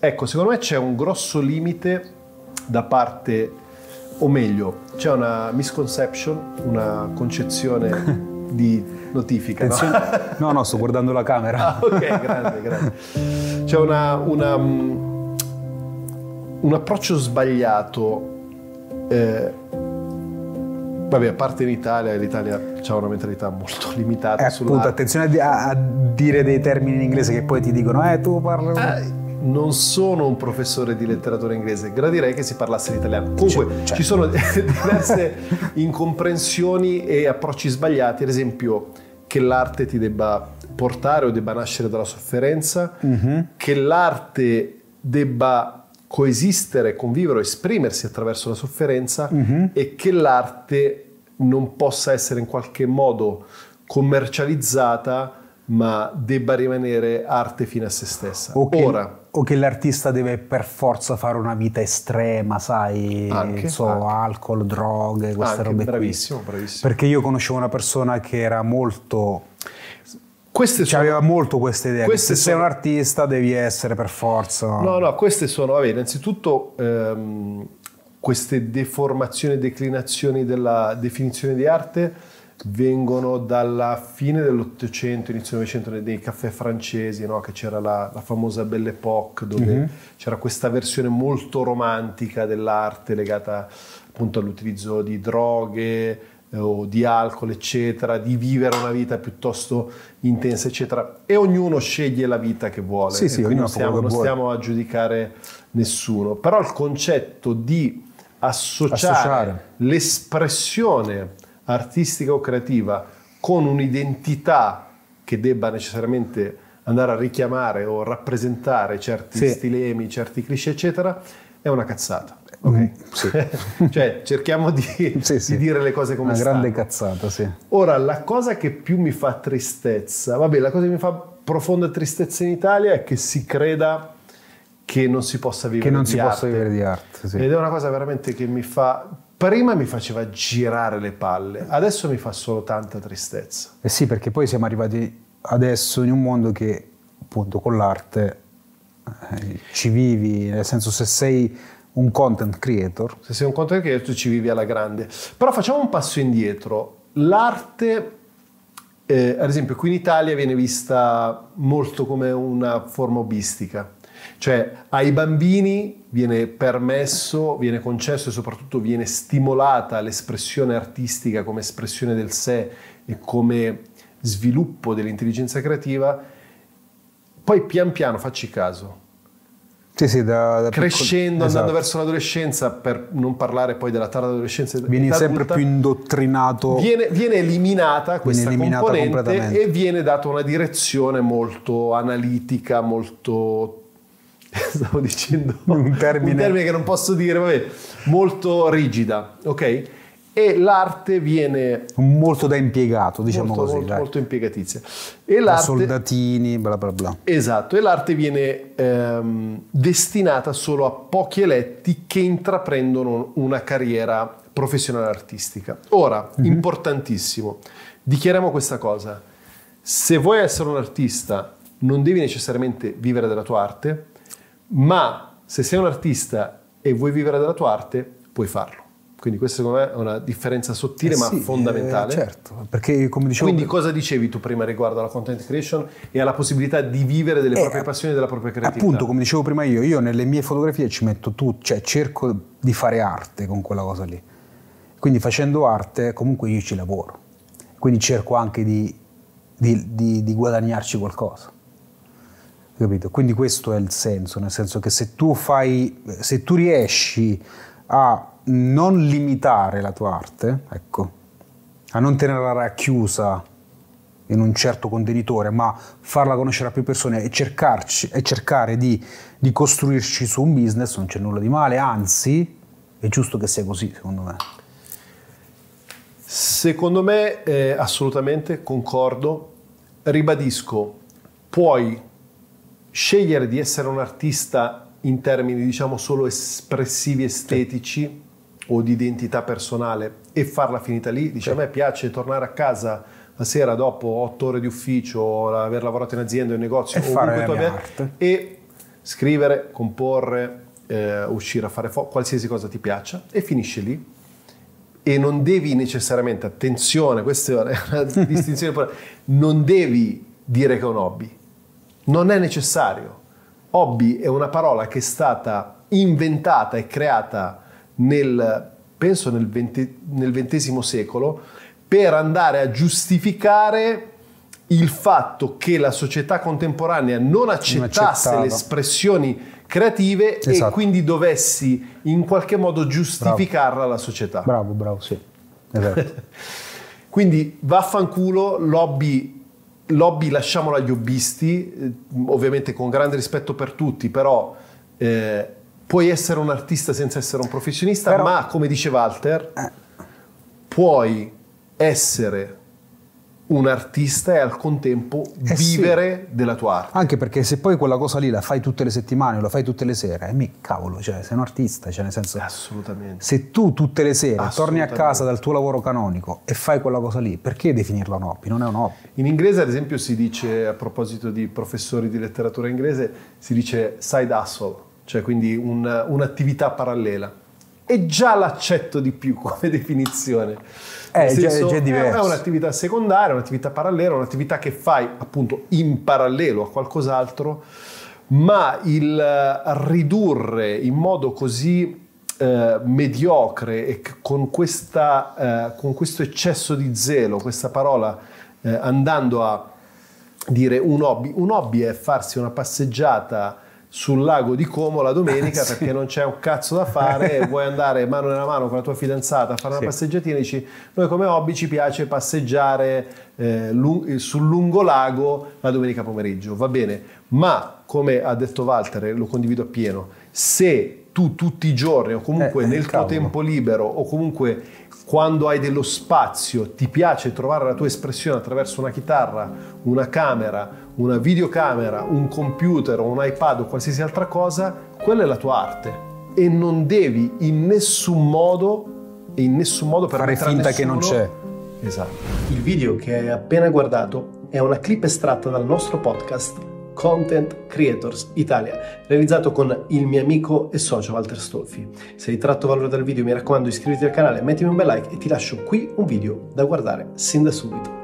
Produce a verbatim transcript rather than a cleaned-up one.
Ecco, secondo me c'è un grosso limite da parte, o meglio, c'è una misconception, una concezione di notifica. No? no, no, sto guardando la camera. Ah, ok, grande, grande. C'è una, una, um, un approccio sbagliato. Eh, vabbè, a parte in Italia, l'Italia ha una mentalità molto limitata. Eh, appunto, attenzione a, a dire dei termini in inglese che poi ti dicono, eh, tu parli... Eh, non sono un professore di letteratura inglese, gradirei che si parlasse l'italiano. Comunque certo. Ci sono diverse incomprensioni e approcci sbagliati, ad esempio che l'arte ti debba portare o debba nascere dalla sofferenza, mm-hmm. che l'arte debba coesistere, convivere o esprimersi attraverso la sofferenza, mm-hmm. e che l'arte non possa essere in qualche modo commercializzata, ma debba rimanere arte fine a se stessa. O che, Ora, o che l'artista deve per forza fare una vita estrema, sai, anche, so, anche. alcol, droghe, queste anche, robe bravissimo, qui. Bravissimo. Perché io conoscevo una persona che era molto... Queste sono, aveva molto questa idea, che se sono, sei un artista devi essere per forza... No, no, queste sono, vabbè, innanzitutto ehm, queste deformazioni e declinazioni della definizione di arte vengono dalla fine dell'Ottocento, inizio Novecento, nei caffè francesi, no? Che c'era la, la famosa Belle Époque, dove mm-hmm. c'era questa versione molto romantica dell'arte legata appunto all'utilizzo di droghe eh, o di alcol, eccetera, di vivere una vita piuttosto intensa, eccetera. E ognuno sceglie la vita che vuole. Sì, sì, non ognuno stiamo, non stiamo a giudicare nessuno. Però il concetto di associare, associare. l'espressione artistica o creativa con un'identità che debba necessariamente andare a richiamare o rappresentare certi sì. stilemi, certi cliché, eccetera, è una cazzata. Okay? Mm, sì. Cioè, cerchiamo di, sì, sì. di dire le cose come una stanno. Una grande cazzata, sì. Ora, la cosa che più mi fa tristezza, vabbè, la cosa che mi fa profonda tristezza in Italia è che si creda che non si possa vivere che non di si arte. possa vivere di arte, sì. Ed è una cosa veramente che mi fa... Prima mi faceva girare le palle, adesso mi fa solo tanta tristezza. Eh sì, perché poi siamo arrivati adesso in un mondo che appunto con l'arte eh, ci vivi, nel senso se sei un content creator. Se sei un content creator ci vivi alla grande. Però facciamo un passo indietro. L'arte, eh, ad esempio qui in Italia viene vista molto come una forma hobbistica. Cioè ai bambini viene permesso, viene concesso e soprattutto viene stimolata l'espressione artistica come espressione del sé e come sviluppo dell'intelligenza creativa. Poi pian piano, facci caso, sì, sì, da, da crescendo, piccolo, andando esatto. verso l'adolescenza, per non parlare poi della tarda adolescenza, vieni sempre adulta, più indottrinato, viene, viene eliminata questa viene eliminata componente e viene data una direzione molto analitica, molto... stavo dicendo un termine. un termine che non posso dire, vabbè, molto rigida, ok? E l'arte viene molto da impiegato, diciamo molto, così, molto, dai. molto impiegatizia. E l'arte, soldatini, bla bla bla. Esatto, e l'arte viene ehm, destinata solo a pochi eletti che intraprendono una carriera professionale artistica. Ora, mm-hmm. importantissimo, dichiariamo questa cosa: se vuoi essere un artista non devi necessariamente vivere della tua arte, ma se sei un artista e vuoi vivere della tua arte, puoi farlo. Quindi questa secondo me è una differenza sottile, eh ma sì, fondamentale. Eh, certo, perché come dicevo... Quindi cosa dicevi tu prima riguardo alla content creation e alla possibilità di vivere delle eh, proprie passioni e della propria creatività? Appunto, come dicevo prima io, io nelle mie fotografie ci metto tutto, cioè cerco di fare arte con quella cosa lì. Quindi facendo arte comunque io ci lavoro. Quindi cerco anche di, di, di, di guadagnarci qualcosa. Capito? Quindi questo è il senso, nel senso che se tu fai, se tu riesci a non limitare la tua arte, ecco, a non tenerla racchiusa in un certo contenitore, ma farla conoscere a più persone e, cercarci, e cercare di, di costruirci su un business, non c'è nulla di male, anzi è giusto che sia così, secondo me. Secondo me eh, assolutamente concordo, ribadisco, puoi scegliere di essere un artista in termini diciamo solo espressivi, estetici, sì, o di identità personale e farla finita lì. Dice, sì, a me piace tornare a casa la sera dopo otto ore di ufficio, aver lavorato in azienda o in negozio e o fare ovunque tu abbia, e scrivere, comporre, eh, uscire a fare foto, qualsiasi cosa ti piaccia, e finisce lì. E non devi necessariamente, attenzione, questa è una distinzione, non devi dire che è un hobby, non è necessario. Hobby è una parola che è stata inventata e creata nel, penso nel, venti, nel ventesimo secolo, per andare a giustificare il fatto che la società contemporanea non accettasse non le espressioni creative, esatto, e quindi dovessi in qualche modo giustificarla alla società. Bravo, bravo, sì. Esatto. Quindi vaffanculo, l'hobby, l'hobby lasciamolo agli hobbisti, eh, ovviamente con grande rispetto per tutti, però eh, puoi essere un artista senza essere un professionista, però, ma come dice Walter, eh. puoi essere un artista e al contempo eh vivere sì. della tua arte. Anche perché se poi quella cosa lì la fai tutte le settimane o la fai tutte le sere, eh, mi cavolo, cioè sei un artista, cioè nel senso, assolutamente. Se tu tutte le sere torni a casa dal tuo lavoro canonico e fai quella cosa lì, perché definirla un hobby? Non è un hobby. In inglese ad esempio si dice, a proposito di professori di letteratura inglese, si dice side hustle, cioè quindi un, un'attività parallela. E già l'accetto di più come definizione. Eh, senso, già, già è diverso. È un'attività secondaria, un'attività parallela, un'attività che fai appunto in parallelo a qualcos'altro, ma il ridurre in modo così eh, mediocre e con, questa, eh, con questo eccesso di zelo, questa parola, eh, andando a dire un hobby, un hobby è farsi una passeggiata sul lago di Como la domenica, sì, perché non c'è un cazzo da fare e vuoi andare mano nella mano con la tua fidanzata a fare una sì. passeggiatina, e dici noi come hobby ci piace passeggiare eh, lung- sul lungolago la domenica pomeriggio, va bene, ma come ha detto Walter, e lo condivido appieno, se tu tutti i giorni o comunque eh, nel tuo tempo libero o comunque quando hai dello spazio ti piace trovare la tua espressione attraverso una chitarra, una camera, una videocamera, un computer o un iPad o qualsiasi altra cosa, quella è la tua arte e non devi in nessun modo e in nessun modo fare finta che non c'è. Esatto. Il video che hai appena guardato è una clip estratta dal nostro podcast Content Creators Italia, realizzato con il mio amico e socio Walter Stolfi. Se hai tratto valore dal video, mi raccomando, iscriviti al canale, mettimi un bel like e ti lascio qui un video da guardare sin da subito.